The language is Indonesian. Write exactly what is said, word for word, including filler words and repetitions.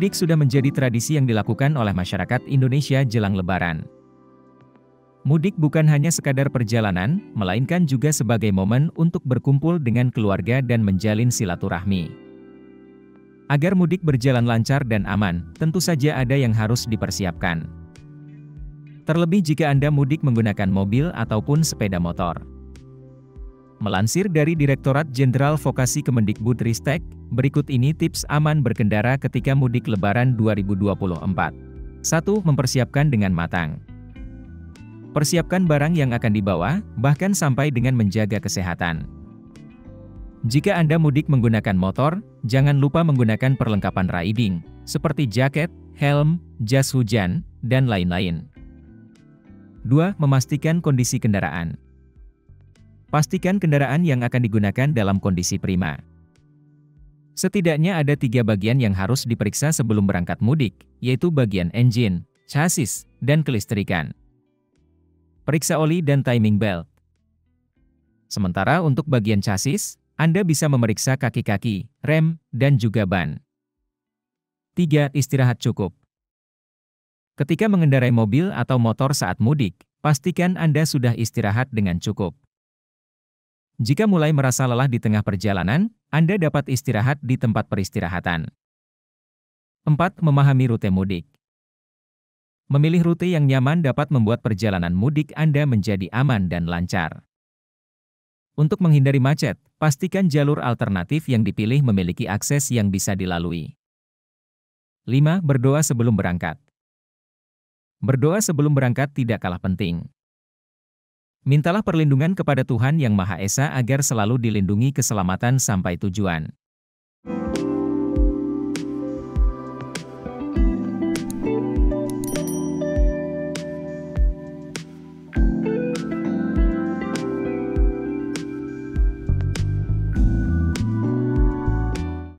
Mudik sudah menjadi tradisi yang dilakukan oleh masyarakat Indonesia jelang Lebaran. Mudik bukan hanya sekadar perjalanan, melainkan juga sebagai momen untuk berkumpul dengan keluarga dan menjalin silaturahmi. Agar mudik berjalan lancar dan aman, tentu saja ada yang harus dipersiapkan. Terlebih jika Anda mudik menggunakan mobil ataupun sepeda motor. Melansir dari Direktorat Jenderal Vokasi Kemendikbudristek, berikut ini tips aman berkendara ketika mudik Lebaran dua ribu dua puluh empat. satu. Mempersiapkan dengan matang. Persiapkan barang yang akan dibawa, bahkan sampai dengan menjaga kesehatan. Jika Anda mudik menggunakan motor, jangan lupa menggunakan perlengkapan riding, seperti jaket, helm, jas hujan, dan lain-lain. dua. Memastikan kondisi kendaraan. Pastikan kendaraan yang akan digunakan dalam kondisi prima. Setidaknya ada tiga bagian yang harus diperiksa sebelum berangkat mudik, yaitu bagian engine, chassis, dan kelistrikan. Periksa oli dan timing belt. Sementara untuk bagian chassis, Anda bisa memeriksa kaki-kaki, rem, dan juga ban. tiga. Istirahat cukup. Ketika mengendarai mobil atau motor saat mudik, pastikan Anda sudah istirahat dengan cukup. Jika mulai merasa lelah di tengah perjalanan, Anda dapat istirahat di tempat peristirahatan. empat. Memahami rute mudik. Memilih rute yang nyaman dapat membuat perjalanan mudik Anda menjadi aman dan lancar. Untuk menghindari macet, pastikan jalur alternatif yang dipilih memiliki akses yang bisa dilalui. lima. Berdoa sebelum berangkat. Berdoa sebelum berangkat tidak kalah penting. Mintalah perlindungan kepada Tuhan Yang Maha Esa agar selalu dilindungi keselamatan sampai tujuan.